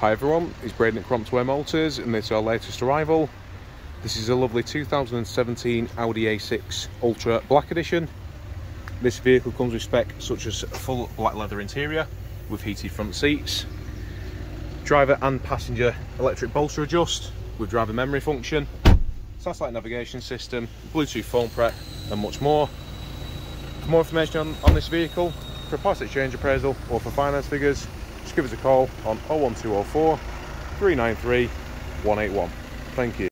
Hi everyone, it's Braden at Crompton Motors and this is our latest arrival. This is a lovely 2017 Audi A6 Ultra Black Edition. This vehicle comes with specs such as a full black leather interior with heated front seats, driver and passenger electric bolster adjust with driver memory function, satellite navigation system, Bluetooth phone prep and much more. For more information on this vehicle, for a part exchange appraisal or for finance figures, just give us a call on 01204 393 181. Thank you.